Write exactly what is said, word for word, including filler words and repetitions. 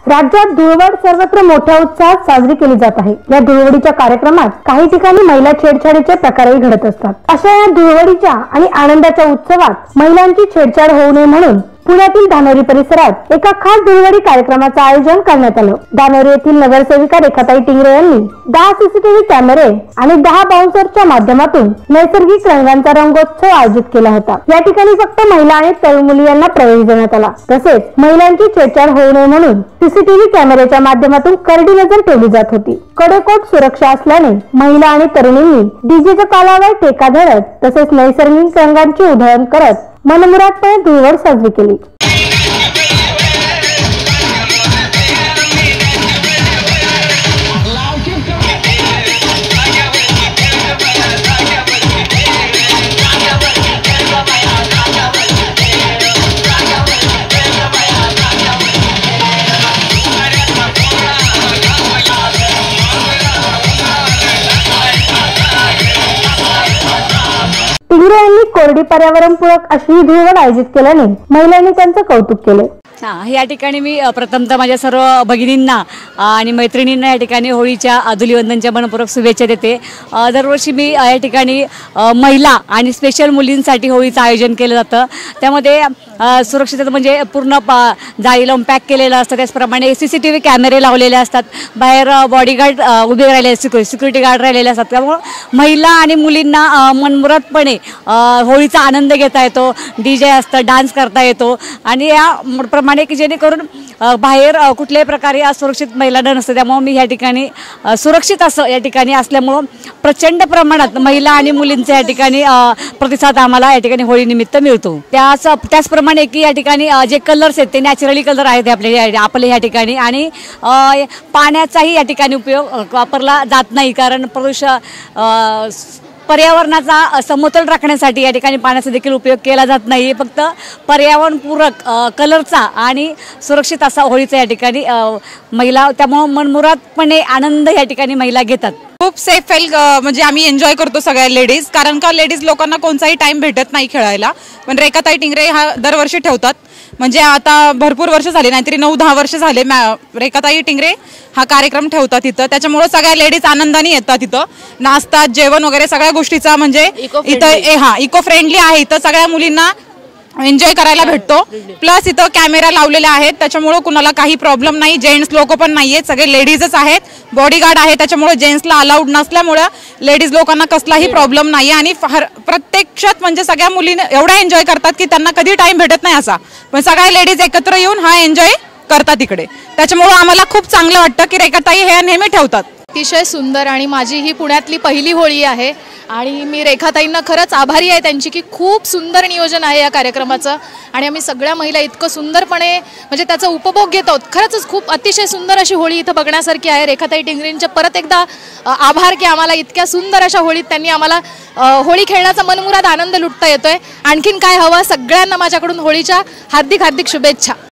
राज्यात धुळवड सर्वत्र मोठ्या उत्साहात साजरी केली जात आहे। या धुळवडीच्या कार्यक्रमात काही ठिकाणी महिला छेडछाडीचे प्रकारही घडत असतात। अशा या धुळवडीच्या आणि आनंदाच्या उत्सवात महिलांची छेडछाड होऊ नये म्हणून पुण्यातील धानोरी परिसरात एका खास धुळवडी कार्यक्रमाचे आयोजन करण्यात आले। धानोरी येथील नगरसेविका रेखाताई टिंगरे यांनी दहा सीसीटीव्ही कॅमेरे आणि दहा बाउन्सरच्या माध्यमातून नैसर्गिक रंगांचा रंगोत्सव आयोजित केला होता। या ठिकाणी फक्त महिला आणि तरुण मुली यांना प्रवेश देण्यात आला। तसेच महिलांची छेडछाड होऊ नये म्हणून सीसीटीव्ही कॅमेऱ्याच्या माध्यमातून करडी नजर ठेवली जात होती। कडेकोट सुरक्षा असल्याने महिला आणि तरुणींनी डीजेच्या तालावर ठेका धरत तसेच नैसर्गिक रंगांची उधळण करत मनमुरादपणे धुळवड साजरी केली। टिंगरे यांनी कोरडी पर्यावरणपूरक अशी धुळवड आयोजित केल्याने महिलांनी त्यांचे कौतुक केले। हां, या ठिकाणी मी प्रथमतः माझ्या सर्व भगिनींना आणि मैत्रिणींना या ठिकाणी होळीच्या धुलीवंदनच्या मनपूर्वक शुभेच्छा देते। दरवर्षी मी या ठिकाणी महिला आणि स्पेशल मुलींसाठी होळीचं आयोजन केलं जातं। त्यामध्ये सुरक्षितता म्हणजे पूर्ण जाळी लावून पॅक केलेलं असतं। त्याचप्रमाणे सी सी टी व्ही कॅमेरे लावलेले असतात। बाहेर बॉडीगार्ड उभे राहिलेले सिक्युरिटी गार्ड राहिलेले असतात। त्यामुळे महिला आणि मुलींना मनमुरादपणे होळीचा आनंद घेता येतो। डी जे असतं, डान्स करता येतो आणि या प्रमाणे की जेणेकरून बाहेर कुठल्याही प्रकारे असुरक्षित महिलांना नसतं। त्यामुळे मी या ठिकाणी सुरक्षित असं या ठिकाणी असल्यामुळं प्रचंड प्रमाणात महिला आणि मुलींचे या ठिकाणी प्रतिसाद आम्हाला या ठिकाणी होळी निमित्त मिळतो। त्याच त्याचप्रमाणे की या ठिकाणी जे कलर्स आहेत ते नॅचरली कलर आहेत आपल्या आपले या ठिकाणी आणि पाण्याचाही या ठिकाणी उपयोग वापरला जात नाही, कारण प्रदूषण पर्यावरणाचा समतोल राखण्यासाठी या ठिकाणी पाण्याचा देखील उपयोग केला जात नाही। फक्त पर्यावरणपूरक कलरचा आणि सुरक्षित असा होळीचा या ठिकाणी महिला त्यामुळे मनमुरादपणे आनंद या ठिकाणी महिला घेतात। खूप सेफ फील म्हणजे आम्ही एन्जॉय करतो सगळ्या लेडीज, कारण का लेडीज लोकांना कोणताही टाइम भेटत नाही खेळायला। पण रेखाताई टिंगरे हा दरवर्षी ठेवतात, म्हणजे आता भरपूर वर्ष झाले, नाहीतरी नऊ दहा वर्ष झाले रेखाताई टिंगरे हा कार्यक्रम ठेवतात तिथं। त्याच्यामुळे सगळ्या लेडीज आनंदाने येतात, तिथं नाचतात, जेवण वगैरे सगळ्या गोष्टीचा म्हणजे इथं हा इको फ्रेंडली आहे। इथं सगळ्या मुलींना एन्जॉय करायला भेटतो। प्लस इथं कॅमेरा लावलेले आहेत, त्याच्यामुळे कुणाला काही प्रॉब्लेम नाही। जेंट्स लोक पण नाही आहेत, सगळे लेडीजच आहेत। बॉडीगार्ड आहे, त्याच्यामुळे जेंट्सला अलाउड नसल्यामुळे लेडीज लोकांना कसलाही प्रॉब्लेम नाही। आणि प्रत्यक्षात म्हणजे सगळ्या मुलींना एवढा एन्जॉय करतात की त्यांना कधी टाइम भेटत नाही असा, पण सगळ्या लेडीज एकत्र येऊन हा एन्जॉय करतात इकडे। त्याच्यामुळे आम्हाला खूप चांगलं वाटतं की रेखाताई हे नेहमी ठेवतात। अतिशय सुंदर आणि माझी ही पुण्यातली पहिली होळी आहे आणि मी रेखाताईंना खरंच आभारी आहे त्यांची की खूप सुंदर नियोजन आहे या कार्यक्रमाचं आणि आम्ही सगळ्या महिला इतकं सुंदरपणे म्हणजे त्याचा उपभोग घेत आहोत। खरंच खूप अतिशय सुंदर अशी होळी इथं बघण्यासारखी आहे। रेखाताई टिंगरेंचे परत एकदा आभार की आम्हाला इतक्या सुंदर अशा होळीत त्यांनी आम्हाला होळी खेळण्याचा मनमुराद आनंद लुटता येतोय। आणखीन काय हवं, सगळ्यांना माझ्याकडून होळीच्या हार्दिक हार्दिक शुभेच्छा।